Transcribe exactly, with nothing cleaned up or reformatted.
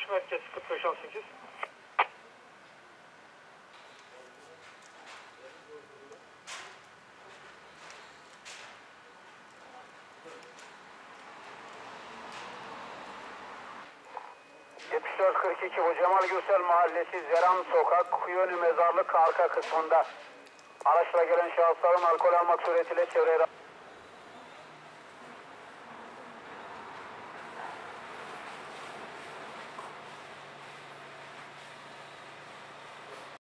merkez kırk beş on sekiz. yetmiş dört kırk iki bu Cemal Gürsel Mahallesi Zeran Sokak Kuyönü Mezarlık arka kısmında araçla gelen şahısların alkol almak suretiyle çevreye